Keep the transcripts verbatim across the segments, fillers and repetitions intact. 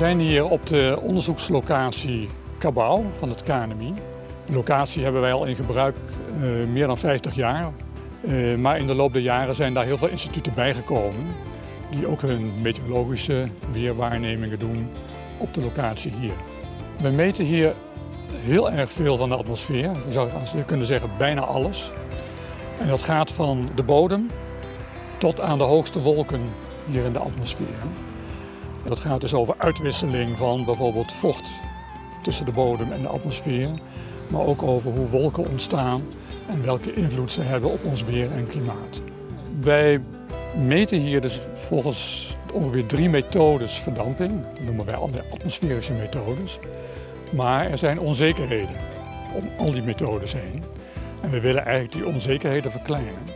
zijn hier op de onderzoekslocatie Cabauw van het K N M I. De locatie hebben wij al in gebruik uh, meer dan vijftig jaar. Uh, maar in de loop der jaren zijn daar heel veel instituten bijgekomen die ook hun meteorologische weerwaarnemingen doen op de locatie hier. We meten hier heel erg veel van de atmosfeer. Je zou kunnen zeggen bijna alles. En dat gaat van de bodem tot aan de hoogste wolken hier in de atmosfeer. Dat gaat dus over uitwisseling van bijvoorbeeld vocht tussen de bodem en de atmosfeer, maar ook over hoe wolken ontstaan en welke invloed ze hebben op ons weer en klimaat. Wij meten hier dus volgens ongeveer drie methodes verdamping. Dat noemen wij alle atmosferische methodes. Maar er zijn onzekerheden om al die methodes heen. En we willen eigenlijk die onzekerheden verkleinen.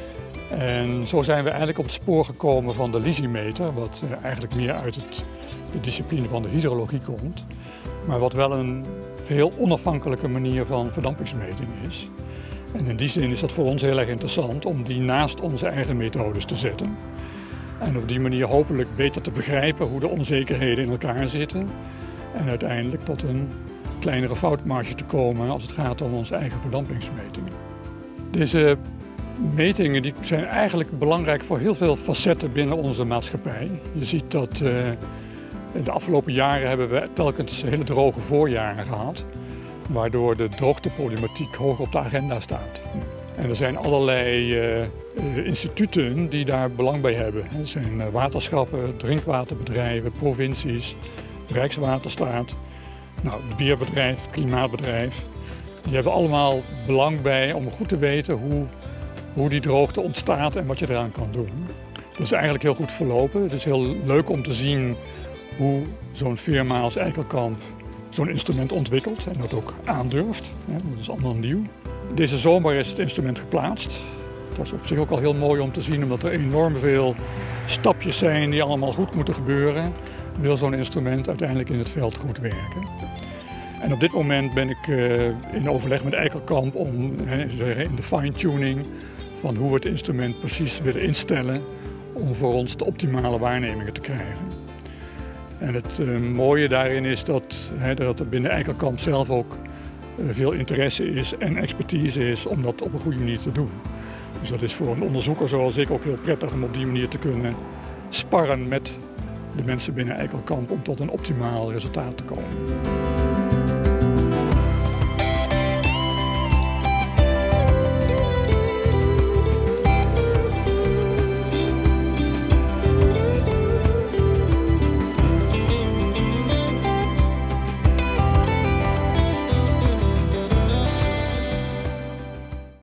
En zo zijn we eigenlijk op het spoor gekomen van de lysimeter, wat eigenlijk meer uit het, de discipline van de hydrologie komt. Maar wat wel een heel onafhankelijke manier van verdampingsmeting is. En in die zin is dat voor ons heel erg interessant om die naast onze eigen methodes te zetten. En op die manier hopelijk beter te begrijpen hoe de onzekerheden in elkaar zitten. En uiteindelijk tot een kleinere foutmarge te komen als het gaat om onze eigen verdampingsmetingen. Deze metingen die zijn eigenlijk belangrijk voor heel veel facetten binnen onze maatschappij. Je ziet dat uh, de afgelopen jaren hebben we telkens hele droge voorjaren gehad, waardoor de droogteproblematiek hoog op de agenda staat. En er zijn allerlei uh, instituten die daar belang bij hebben. Er zijn waterschappen, drinkwaterbedrijven, provincies, Rijkswaterstaat, nou, het weerbedrijf, klimaatbedrijf. Die hebben allemaal belang bij om goed te weten hoe, hoe die droogte ontstaat en wat je eraan kan doen. Dat is eigenlijk heel goed verlopen. Het is heel leuk om te zien hoe zo'n firma als Eikelkamp zo'n instrument ontwikkelt en dat ook aandurft. Dat is allemaal nieuw. Deze zomer is het instrument geplaatst. Dat is op zich ook al heel mooi om te zien, omdat er enorm veel stapjes zijn die allemaal goed moeten gebeuren. Wil zo'n instrument uiteindelijk in het veld goed werken. En op dit moment ben ik uh, in overleg met Eikelkamp om uh, in de fine-tuning van hoe we het instrument precies willen instellen om voor ons de optimale waarnemingen te krijgen. En het uh, mooie daarin is dat, hè, dat er binnen Eikelkamp zelf ook uh, veel interesse is en expertise is om dat op een goede manier te doen. Dus dat is voor een onderzoeker zoals ik ook heel prettig om op die manier te kunnen sparren met de mensen binnen Eikelkamp om tot een optimaal resultaat te komen.